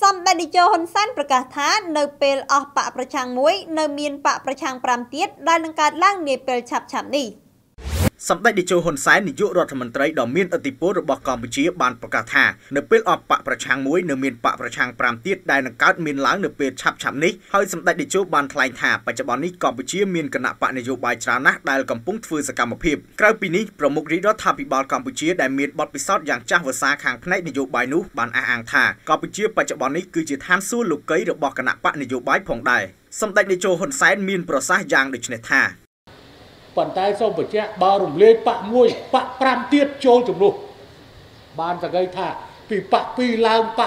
Some đại cho hôn sảnประกาศថានៅពេលអស់បកប្រឆាំងមួយនៅមានបកប្រឆាំង5ទៀតដែលនឹងកើតឡើងនាពេលឆាប់នេះសម្ដេចតេជោហ៊ុនសែននាយករដ្ឋមន្ត្រីដ៏មានឥទ្ធិពលរបស់កម្ពុជាបានប្រកាសថានៅពេលអស់បកប្រឆាំងមួយនៅមានបកប្រឆាំង5ទៀតដែលនឹងកើតមានឡើងនៅពេលឆាប់នេះហើយសម្ដេចតេជោបានថ្លែងថាបច្ចុប្បន្ននេះកម្ពុជាមានគណៈបកនយោបាយច្រើនណាស់ដែលកំពុងធ្វើសកម្មភាពក្រៅពីនេះប្រមុខរាជរដ្ឋាភិបាលកម្ពុជាដែលមានបទពិសោធន៍យ៉ាងចាស់វស្សាខាងផ្នែកនយោបាយនោះបានអះអាងថាកម្ពុជាបច្ចុប្បន្ននេះគឺជាឋានសួគ៌លោកីរបស់គណៈបកនយោបាយផងដែរសម្ដេចតេជោហ៊ុនសែនមានប្រសាសន៍យ៉ាងដូចនេះថាប៉ុន្តែសូមបញ្ជាក់បើរំលាយបកមួយបក5ទៀតចូលជំនួសបានសង្កេតថាពីបក2ឡើងបក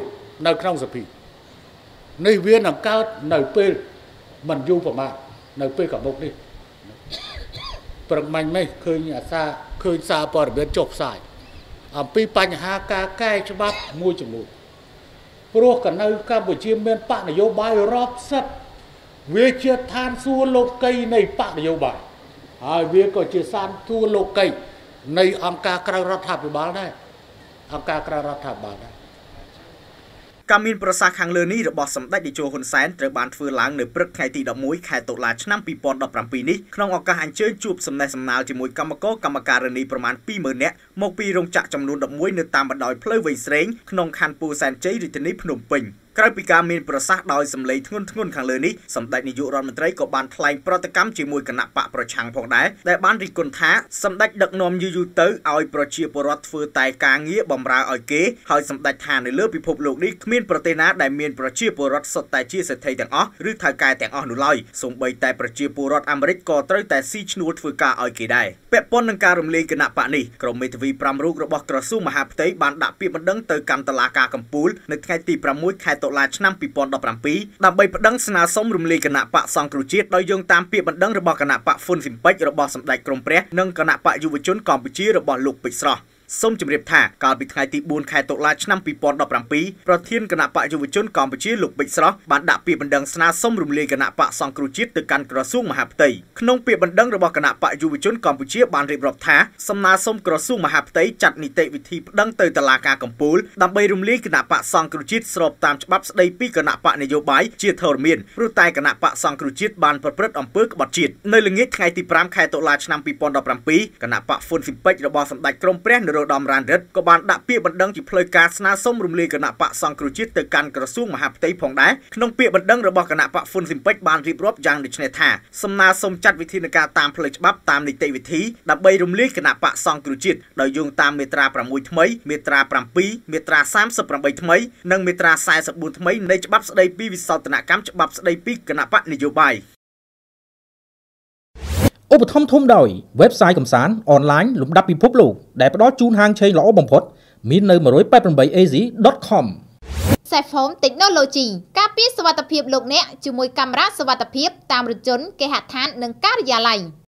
6នៅក្នុងសភានេះវានឹងកើតនៅពេលមិនយូរប្រហែលនៅពេលកមុកនេះប្រឹងមាញ់នេះឃើញអាសាឃើញសារព័ត៌មានចុះផ្សាយអំពីបញ្ហាការកែច្បាប់មួយចំនួនព្រោះក៏នៅកម្ពុជាមានបកនយោបាយរាប់សិបវាជាឋានសួគ៌លោកីនៃបកនយោបាយ ហើយវាក៏ជាសានទួលោកីនៃអង្គការក្រៅរដ្ឋាភិបាលដែរអង្គការក្រៅរដ្ឋាភិបាលដែរការមានប្រសាសន៍ខាងលើនេះរបស់សម្ដេចតេជោហ៊ុនសែនត្រូវបានធ្វើឡើងនៅព្រឹកថ្ងៃទី11ខែតុលាឆ្នាំ2017នេះក្នុងឱកាសអញ្ជើញជួបសំណេះសំណាលជាមួយគណៈកម្មការនីប្រមាណ 20000 នាក់មកពីរោងចក្រចំនួន 11 នៅតាមបណ្ដោយផ្លូវវែងស្រេងក្នុងខណ្ឌពោធិ៍សែនជ័យរាជធានីភ្នំពេញ ក្រៅពីការមានប្រសាសន៍ដោយសម្លេងធ្ងន់ធ្ងរខាងលើនេះសម្ដេចនាយករដ្ឋមន្ត្រីក៏បានថ្លែងប្រតិកម្មជាមួយគណៈបកប្រឆាំងផងដែរដែលបានរិះគន់ថាសម្ដេចដឹកនាំយូរទៅឲ្យប្រជាពលរដ្ឋធ្វើតែការងារបម្រើឲ្យគេហើយសម្ដេចថានៅលើពិភពលោកនេះគ្មានប្រទេសណាដែលមានប្រជាពលរដ្ឋសុទ្ធតែជាសេដ្ឋីទាំងអស់ឬថៅកែទាំងអស់នោះឡើយសូម្បីតែប្រជាពលរដ្ឋអាមេរិកក៏ត្រូវតែស៊ីឈ្នួលធ្វើការឲ្យគេដែរពាក់ព័ន្ធនឹងការរំលាយគណៈបកនេះក្រុមមេធាវី5រូបរបស់ក្រសួងមហាផ្ទៃបានដាក់ពាក្យបណ្ដឹងទៅកាន់តុលាការកំពូលនៅថ្ងៃទី6ខែតុលាឆ្នាំ 2017 ដើម្បីប្តឹងស្នើសុំរំលាយគណៈបកសង្គ្រោះជាតិដោយយោងតាមពាក្យបណ្ដឹងរបស់គណៈបកហ៊ុនស៊ិនប៉ិចរបស់សម្ដេចក្រមព្រះនិងគណៈបកយុវជនកម្ពុជារបស់លោកពេជ្រស្រស់ សូមជម្រាបថាកាលពីថ្ងៃទី4ខែតុលាឆ្នាំ 2017 ប្រធានគណៈបកយុវជនកម្ពុជាលោកពេជ្រស្រស់បានដាក់ពាក្យបណ្ដឹងស្នើសុំរំលាយគណៈបកសង្គ្រោះជាតិទៅកាន់ក្រសួងមហាផ្ទៃក្នុងពាក្យបណ្ដឹងរបស់គណៈបកយុវជនកម្ពុជាបានរៀបរាប់ថាសំណើសុំក្រសួងមហាផ្ទៃចាត់នីតិវិធីប្តឹងទៅតុលាការកំពូលដើម្បីរំលាយគណៈបកសង្គ្រោះជាតិស្របតាមច្បាប់ស្តីពីគណៈបកនយោបាយជាធរមានព្រោះតែគណៈបកសង្គ្រោះជាតិបានប្រព្រឹត្តអំពើក្បត់ជាតិនៅល្ងាចថ្ងៃទី5ខែតុលាឆ្នាំ 2017 គណៈបកហ៊ុនស៊ិនប៉ិចរបស់សម្ដេចក្រមព្រះនរោត្តមរណរដ្ឋក៏បានដាក់ពាក្យបណ្ដឹងជាផ្លូវការស្នើសុំរំលាយគណៈបកសង្គ្រោះជាតិទៅកាន់ក្រសួងមហាផ្ទៃផងដែរក្នុងពាក្យបណ្ដឹងរបស់គណៈបកហ៊ុនស៊ិនប៉ិចបានរៀបរាប់យ៉ាងដូចនេះថាសំណើសុំចាត់វិធានការតាមផ្លូវច្បាប់តាមនីតិវិធីដើម្បីរំលាយគណៈបកសង្គ្រោះជាតិដោយយោងតាមមាត្រា 6 ថ្មីមាត្រា 7 មាត្រា 38 ថ្មីនិងមាត្រា 44 ថ្មីនៃច្បាប់ស្តីពីវិសោធនកម្មច្បាប់ស្តីពីគណៈបកនយោបាយឧបត្ថម្ភធំដោយ website កំសាន្តអនឡាញលំដាប់ពិភពលោកដែលផ្ដល់ជូនហាងឆេងល្អបំផុតមាននៅ 188az.com Safe Home Technology ការពារសុវត្ថិភាពលោកអ្នកជាមួយកាមេរ៉ាសុវត្ថិភាពតាមរថយន្តគេហដ្ឋាននិងការិយាល័យ